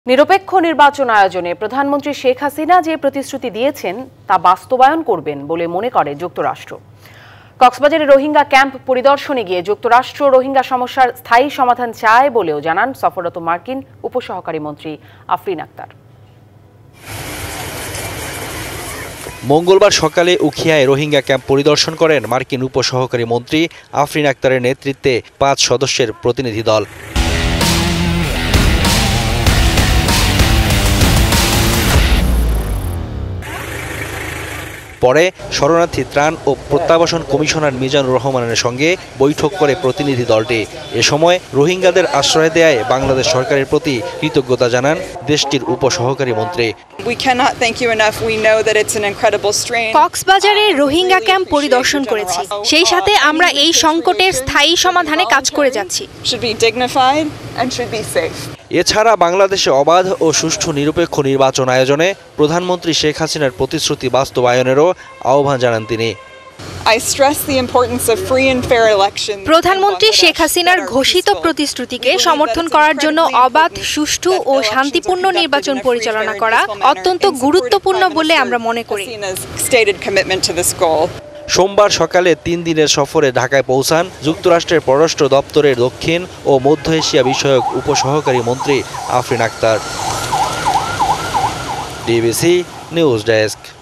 নিরপেক্ষ নির্বাচন আয়োজনে প্রধানমন্ত্রী শেখ হাসিনা যে প্রতিশ্রুতি দিয়েছেন তা বাস্তবায়ন করবেন বলে মনে করে যুক্তরাষ্ট্র। কক্সবাজারে রোহিঙ্গা ক্যাম্প পরিদর্শনে গিয়ে যুক্তরাষ্ট্র রোহিঙ্গা সমস্যার স্থায়ী সমাধান চায় বলেও জানান সফররত মার্কিন উপসহকারী মন্ত্রী আফরিন আক্তার। মঙ্গলবার সকালে উখিয়ায় রোহিঙ্গা ক্যাম্প পরিদর্শন করেন মার্কিন উপসহকারী মন্ত্রী আফরিন আক্তারের নেতৃত্বে ৫ সদস্যের প্রতিনিধি দল। পরে শরণার্থী ত্রাণ ও প্রত্যাবাসন কমিশনার মিজানুর রহমানের সঙ্গে বৈঠক করে প্রতিনিধি দলটি। এ সময় রোহিঙ্গাদের আশ্রয় দেয়ায় বাংলাদেশ সরকারের প্রতি কৃতজ্ঞতা জানান দেশটির উপসহকারী মন্ত্রী। কক্সবাজারে রোহিঙ্গা ক্যাম্প পরিদর্শন করেছি, সেই সাথে আমরা এই সংকটের স্থায়ী সমাধানে কাজ করে যাচ্ছি। এছাড়া বাংলাদেশে অবাধ ও সুষ্ঠু নিরপেক্ষ নির্বাচন আয়োজনে প্রধানমন্ত্রী শেখ হাসিনার প্রতিশ্রুতি বাস্তবায়নেরও আহ্বান জানান তিনি। প্রধানমন্ত্রী শেখ হাসিনার ঘোষিত প্রতিশ্রুতিকে সমর্থন করার জন্য অবাধ, সুষ্ঠু ও শান্তিপূর্ণ নির্বাচন পরিচালনা করা অত্যন্ত গুরুত্বপূর্ণ বলে আমরা মনে করি। সোমবার সকালে ৩ দিনের সফরে ঢাকায় পৌঁছান যুক্তরাষ্ট্রের পররাষ্ট্র দপ্তরের দক্ষিণ ও মধ্য এশিয়া বিষয়ক উপসহকারী মন্ত্রী Afrin Akter. DBC news desk.